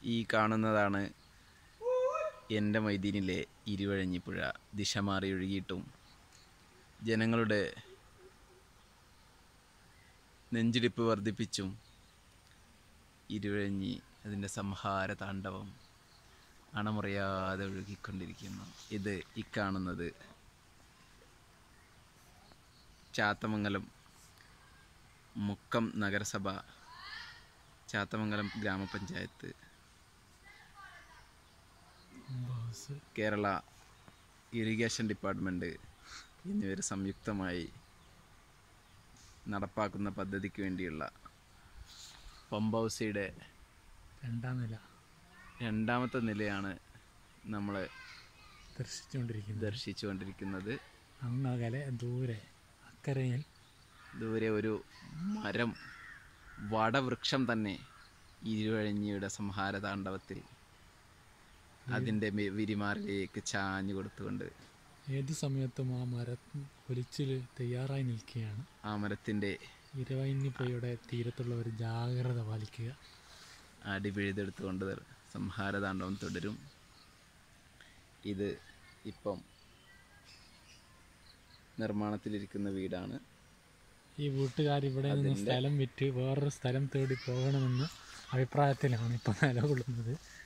ഈ കാണുന്നതാണ് എൻ്റെ മൈദീനിലെ ഇരുവഴിഞ്ഞിപ്പുഴ. ദിശ മാറി ഒഴുകിയിട്ടും ജനങ്ങളുടെ നെഞ്ചിടിപ്പ് വർദ്ധിപ്പിച്ചും ഇരുവഴിഞ്ഞി അതിൻ്റെ സംഹാര താണ്ഡവം അണമുറിയാതെ ഒഴുകിക്കൊണ്ടിരിക്കുന്നു. ഇത് ഈ കാണുന്നത് ചാത്തമംഗലം മുക്കം നഗരസഭ, ചാത്തമംഗലം ഗ്രാമപഞ്ചായത്ത്, കേരള ഇറിഗേഷൻ ഡിപ്പാർട്ട്മെൻറ്റ് എന്നിവർ സംയുക്തമായി നടപ്പാക്കുന്ന പദ്ധതിക്ക് വേണ്ടിയുള്ള പമ്പ് ഹൗസിയുടെ രണ്ടാമത്തെ നിലയാണ് നമ്മൾ ദർശിച്ചുകൊണ്ടിരിക്കുന്നത്. അങ്ങകലെ ദൂരെ അക്കരയിൽ ദൂരെ ഒരു മരം, വടവൃക്ഷം തന്നെ ഇരുവഴിഞ്ഞിയുടെ സംഹാര താണ്ഡവത്തിൽ അതിൻ്റെ വിരിമാറിലേക്ക് ചാഞ്ഞു കൊടുത്തുകൊണ്ട് ഏത് സമയത്തും ആ മരം ഒലിച്ചിൽ തയ്യാറായി നിൽക്കുകയാണ്. ആ മരത്തിൻ്റെ ഇരുവഴിഞ്ഞിപ്പുഴയുടെ തീരത്തുള്ളവർ ജാഗ്രത പാലിക്കുക. അടി പിഴുതെടുത്തുകൊണ്ട് സംഹാര താണ്ഡവം തുടരും. ഇത് ഇപ്പം നിർമ്മാണത്തിലിരിക്കുന്ന വീടാണ്. ഈ വീട്ടുകാർ ഇവിടെ നിന്ന് സ്ഥലം വിറ്റ് വേറൊരു സ്ഥലം തേടി പോകണമെന്ന് അഭിപ്രായത്തിലാണ് ഇപ്പം നിലകൊള്ളുന്നത്.